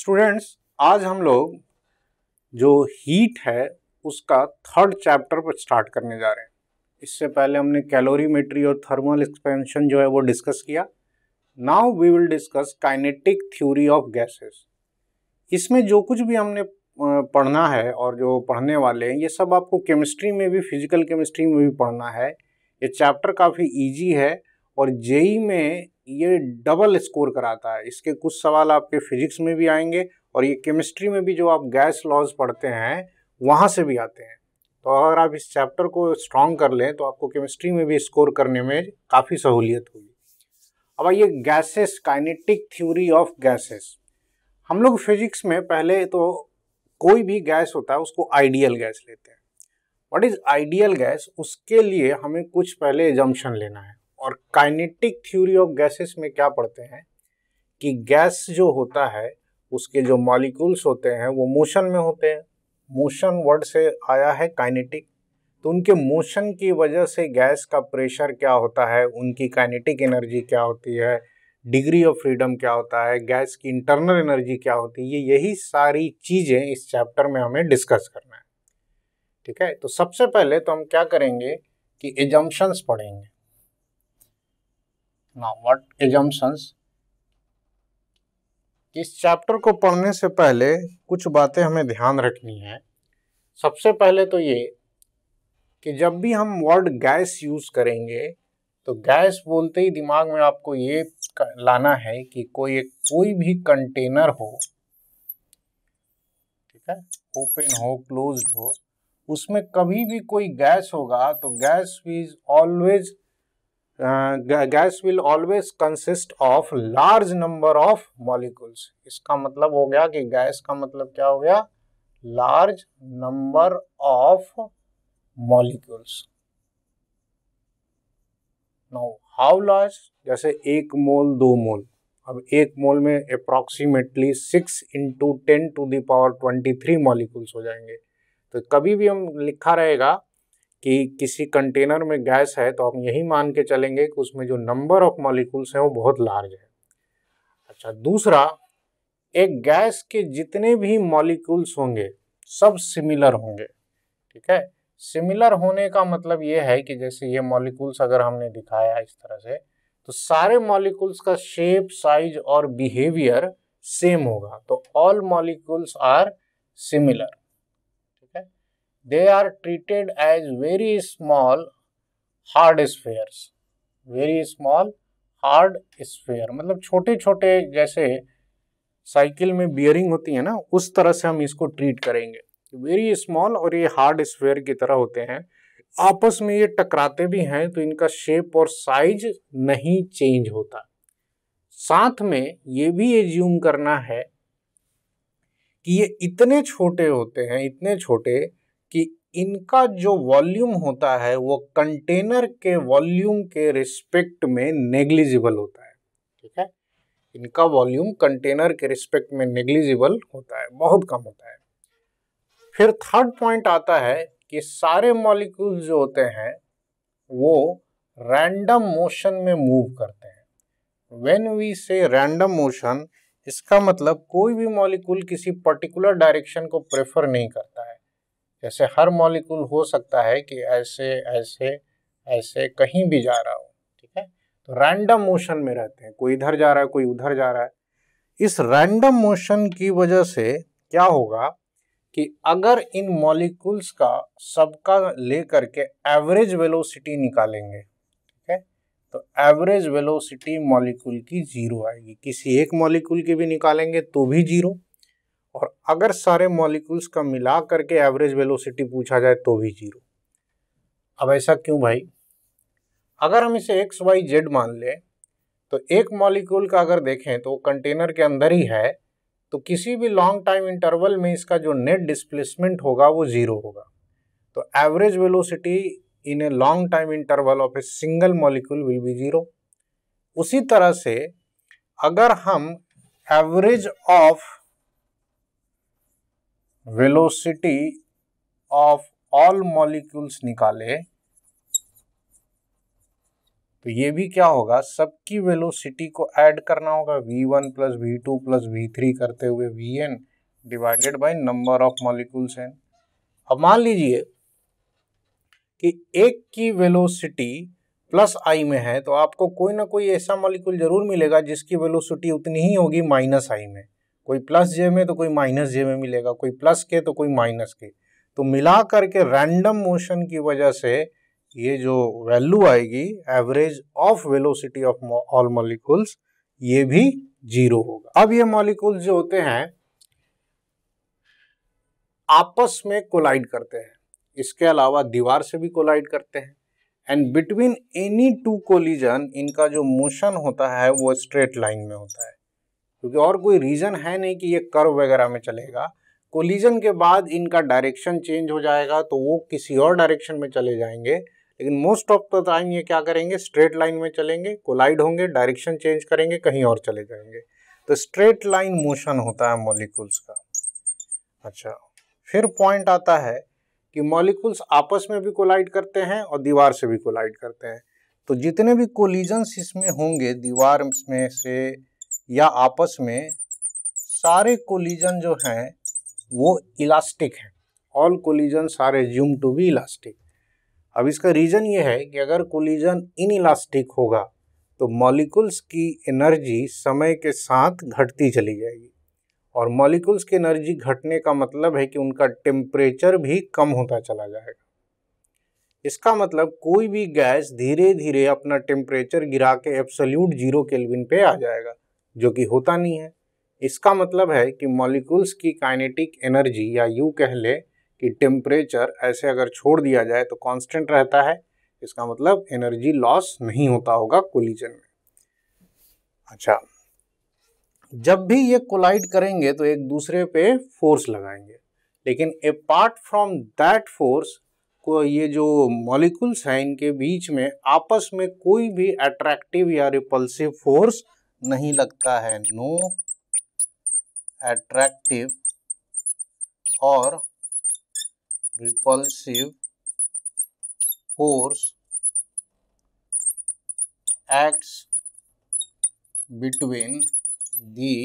Students, आज हम लोग जो हीट है उसका थर्ड चैप्टर पर स्टार्ट करने जा रहे हैं। इससे पहले हमने कैलोरीमेट्री और थर्मल एक्सपेंशन जो है वो डिस्कस किया। Now we will discuss kinetic theory of gases. इसमें जो कुछ भी हमने पढ़ना है और जो पढ़ने वाले हैं ये सब आपको केमिस्ट्री में भी, फिजिकल केमिस्ट्री में भी पढ़ना है। ये चैप्टर काफ़ी इजी है और जेई में ये डबल स्कोर कराता है। इसके कुछ सवाल आपके फिजिक्स में भी आएंगे और ये केमिस्ट्री में भी जो आप गैस लॉज पढ़ते हैं वहाँ से भी आते हैं। तो अगर आप इस चैप्टर को स्ट्रॉन्ग कर लें तो आपको केमिस्ट्री में भी स्कोर करने में काफ़ी सहूलियत होगी। अब आइए gases, kinetic theory of gases. हम लोग फिजिक्स में पहले तो कोई भी गैस होता है उसको आइडियल गैस लेते हैं। व्हाट इज आइडियल गैस, उसके लिए हमें कुछ पहले एजम्पशन लेना है। और काइनेटिक थ्योरी ऑफ गैसेस में क्या पढ़ते हैं कि गैस जो होता है उसके जो मॉलिक्यूल्स होते हैं वो मोशन में होते हैं। मोशन वर्ड से आया है काइनेटिक, तो उनके मोशन की वजह से गैस का प्रेशर क्या होता है, उनकी काइनेटिक एनर्जी क्या होती है, डिग्री ऑफ फ्रीडम क्या होता है, गैस की इंटरनल एनर्जी क्या होती है, यही सारी चीज़ें इस चैप्टर में हमें डिस्कस करना है। ठीक है, तो सबसे पहले तो हम क्या करेंगे कि एजम्पशंस पढ़ेंगे। Now what assumptions. इस चैप्टर को पढ़ने से पहले कुछ बातें हमें ध्यान रखनी है। सबसे पहले तो ये कि जब भी हम वर्ड गैस यूज करेंगे तो गैस बोलते ही दिमाग में आपको ये लाना है कि कोई भी कंटेनर हो, ठीक है, ओपन हो, क्लोज्ड हो, उसमें कभी भी कोई गैस होगा तो gas will always consist of large number of molecules. इसका मतलब हो गया कि गैस का मतलब क्या हो गया, large number of molecules. Now how large, जैसे 1 मोल 2 मोल। अब 1 मोल में अप्रॉक्सीमेटली 6 × 10⁻23 मॉलिक्यूल्स हो जाएंगे। तो कभी भी हम लिखा रहेगा कि किसी कंटेनर में गैस है तो हम यही मान के चलेंगे कि उसमें जो नंबर ऑफ मॉलिक्यूल्स हैं वो बहुत लार्ज है। अच्छा, दूसरा, एक गैस के जितने भी मॉलिक्यूल्स होंगे सब सिमिलर होंगे। ठीक है, सिमिलर होने का मतलब ये है कि जैसे ये मॉलिक्यूल्स अगर हमने दिखाया इस तरह से तो सारे मॉलिक्यूल्स का शेप, साइज और बिहेवियर सेम होगा। तो ऑल मॉलिक्यूल्स आर सिमिलर। ठीक है, they are treated as very small hard spheres. Very small hard sphere मतलब छोटे छोटे, जैसे साइकिल में बियरिंग होती है ना, उस तरह से हम इसको ट्रीट करेंगे। वेरी स्मॉल और ये हार्ड स्फेयर की तरह होते हैं। आपस में ये टकराते भी हैं तो इनका शेप और साइज नहीं चेंज होता। साथ में ये भी एज्यूम करना है कि ये इतने छोटे होते हैं, इतने छोटे कि इनका जो वॉल्यूम होता है वो कंटेनर के वॉल्यूम के रिस्पेक्ट में नेग्लिजिबल होता है। ठीक है, इनका वॉल्यूम कंटेनर के रिस्पेक्ट में नेग्लिजिबल होता है, बहुत कम होता है। फिर थर्ड पॉइंट आता है कि सारे मॉलिक्यूल्स जो होते हैं वो रैंडम मोशन में मूव करते हैं। When we say random motion, इसका मतलब कोई भी मॉलिक्यूल किसी पर्टिकुलर डायरेक्शन को प्रेफर नहीं करता है। जैसे हर मॉलिक्यूल हो सकता है कि ऐसे ऐसे ऐसे कहीं भी जा रहा हो। ठीक है, तो रैंडम मोशन में रहते हैं, कोई इधर जा रहा है, कोई उधर जा रहा है। इस रैंडम मोशन की वजह से क्या होगा कि अगर इन मॉलिक्यूल्स का सबका लेकर के एवरेज वेलोसिटी निकालेंगे, ठीक है, तो एवरेज वेलोसिटी मॉलिक्यूल की 0 आएगी। किसी एक मॉलिक्यूल की भी निकालेंगे तो भी 0, और अगर सारे मॉलिक्यूल्स का मिला करके एवरेज वेलोसिटी पूछा जाए तो भी 0। अब ऐसा क्यों भाई? अगर हम इसे एक्स वाई जेड मान लें तो एक मॉलिक्यूल का अगर देखें तो कंटेनर के अंदर ही है, तो किसी भी लॉन्ग टाइम इंटरवल में इसका जो नेट डिस्प्लेसमेंट होगा वो 0 होगा। तो average velocity in a long time interval of a single molecule will be 0। उसी तरह से अगर हम average of velocity of all molecules निकाले तो ये भी क्या होगा, सबकी वेलोसिटी को ऐड करना होगा, v1 plus v2 plus v3 करते हुए vn divided by number of molecules n। अब मान लीजिए कि एक की वेलोसिटी प्लस आई में है, तो आपको कोई ना कोई ऐसा मॉलिक्यूल जरूर मिलेगा जिसकी वेलोसिटी उतनी ही होगी माइनस आई में। कोई प्लस जे में तो कोई माइनस जे में मिलेगा, कोई प्लस के तो कोई माइनस के। तो मिला करके रैंडम मोशन की वजह से ये जो वैल्यू आएगी average of velocity of all molecules, ये भी 0 होगा। अब ये मॉलिक्यूल्स जो होते हैं आपस में कोलाइड करते हैं, इसके अलावा दीवार से भी कोलाइड करते हैं। And between any two collision इनका जो मोशन होता है वो स्ट्रेट लाइन में होता है, क्योंकि और कोई रीजन है नहीं कि ये कर्व वगैरह में चलेगा। कोलिजन के बाद इनका डायरेक्शन चेंज हो जाएगा तो वो किसी और डायरेक्शन में चले जाएंगे, लेकिन मोस्ट ऑफ द टाइम ये क्या करेंगे, स्ट्रेट लाइन में चलेंगे, कोलाइड होंगे, डायरेक्शन चेंज करेंगे, कहीं और चले जाएंगे। तो स्ट्रेट लाइन मोशन होता है मॉलिक्यूल्स का। अच्छा, फिर पॉइंट आता है कि मॉलिक्यूल्स आपस में भी कोलाइड करते हैं और दीवार से भी कोलाइड करते हैं। तो जितने भी कोलिजन्स इसमें होंगे दीवार में से या आपस में, सारे कोलिजन जो हैं वो इलास्टिक हैं। All collisions are assumed to be elastic. अब इसका रीजन ये है कि अगर कोलिजन इनइलास्टिक होगा तो मॉलिक्यूल्स की एनर्जी समय के साथ घटती चली जाएगी, और मॉलिक्यूल्स की एनर्जी घटने का मतलब है कि उनका टेम्परेचर भी कम होता चला जाएगा। इसका मतलब कोई भी गैस धीरे धीरे अपना टेम्परेचर गिरा के एब्सोल्यूट 0 केल्विन पे आ जाएगा, जो कि होता नहीं है। इसका मतलब है कि मॉलिक्यूल्स की काइनेटिक एनर्जी, या यूँ कह ले कि टेम्परेचर ऐसे अगर छोड़ दिया जाए तो कांस्टेंट रहता है। इसका मतलब एनर्जी लॉस नहीं होता होगा कोलिजन में। अच्छा, जब भी ये कोलाइड करेंगे तो एक दूसरे पे फोर्स लगाएंगे, लेकिन अपार्ट फ्रॉम दैट फोर्स को ये जो मॉलिक्यूल्स हैं इनके बीच में आपस में कोई भी अट्रैक्टिव या रिपल्सिव फोर्स नहीं लगता है। नो अट्रैक्टिव और repulsive force acts between the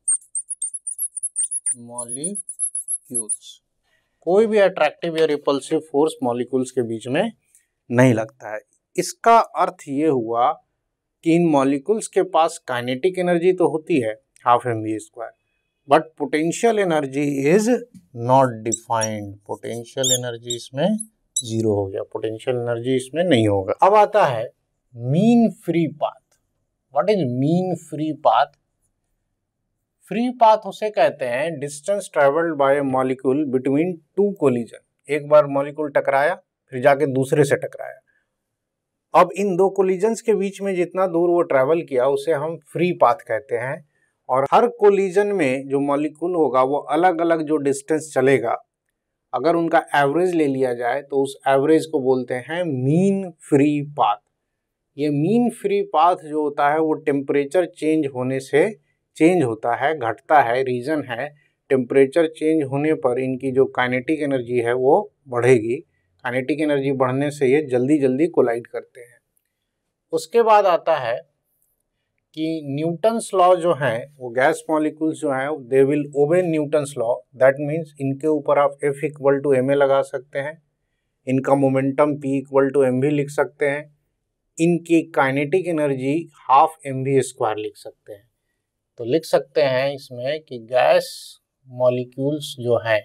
molecules. कोई भी अट्रैक्टिव या रिपल्सिव फोर्स मॉलिक्यूल्स के बीच में नहीं लगता है। इसका अर्थ ये हुआ कि इन मॉलिक्यूल्स के पास काइनेटिक एनर्जी तो होती है half mv², but potential energy is not defined. Potential energy इसमें 0 हो गया, पोटेंशियल एनर्जी इसमें नहीं होगा। अब आता है mean free path. What is mean free path? Free path उसे कहते हैं distance travelled by molecule between two collision. एक बार मॉलिक्यूल टकराया, फिर जाके दूसरे से टकराया। अब इन दो कोलिजन्स के बीच में जितना दूर वो ट्रेवल किया उसे हम फ्री पाथ कहते हैं। और हर कोलिजन में जो मॉलिक्यूल होगा वो अलग अलग जो डिस्टेंस चलेगा, अगर उनका एवरेज ले लिया जाए तो उस एवरेज को बोलते हैं मीन फ्री पाथ। ये मीन फ्री पाथ जो होता है वो टेम्परेचर चेंज होने से चेंज होता है, घटता है। रीजन है टेम्परेचर चेंज होने पर इनकी जो काइनेटिक एनर्जी है वो बढ़ेगी। काइनेटिक एनर्जी बढ़ने से ये जल्दी जल्दी कोलाइड करते हैं। उसके बाद आता है कि न्यूटन्स लॉ जो है वो गैस मॉलिक्यूल्स जो हैं they will obey Newton's law. That means इनके ऊपर आप F = ma लगा सकते हैं, इनका मोमेंटम P = mv लिख सकते हैं, इनकी काइनेटिक एनर्जी हाफ mv² लिख सकते हैं। तो लिख सकते हैं इसमें कि गैस मॉलिक्यूल्स जो हैं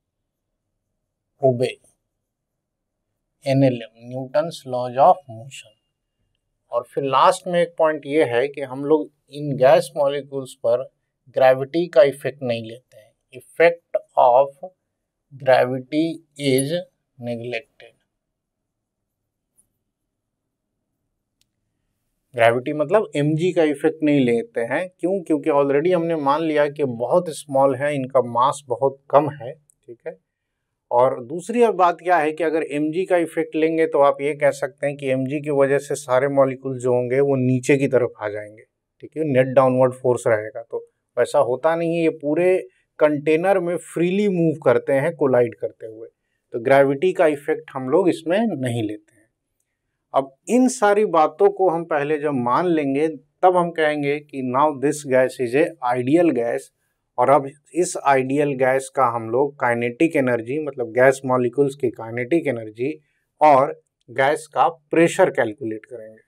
obey NLM, Newton's laws of motion. और फिर लास्ट में एक पॉइंट ये है कि हम लोग इन गैस मॉलिक्यूल्स पर ग्रेविटी का इफेक्ट नहीं लेते हैं। Effect of gravity is neglected. Gravity मतलब mg का इफेक्ट नहीं लेते हैं। क्यों? क्योंकि ऑलरेडी हमने मान लिया कि बहुत स्मॉल है, इनका मास बहुत कम है। ठीक है। और दूसरी अब बात क्या है कि अगर mg का इफेक्ट लेंगे तो आप ये कह सकते हैं कि mg की वजह से सारे मॉलिक्यूल जो होंगे वो नीचे की तरफ आ जाएंगे। ठीक है, नेट डाउनवर्ड फोर्स रहेगा। तो वैसा होता नहीं है, ये पूरे कंटेनर में फ्रीली मूव करते हैं कोलाइड करते हुए। तो ग्रेविटी का इफेक्ट हम लोग इसमें नहीं लेते हैं। अब इन सारी बातों को हम पहले जब मान लेंगे तब हम कहेंगे कि now this gas is a ideal gas, और अब इस आइडियल गैस का हम लोग काइनेटिक एनर्जी मतलब गैस मॉलिक्यूल्स की काइनेटिक एनर्जी और गैस का प्रेशर कैलकुलेट करेंगे।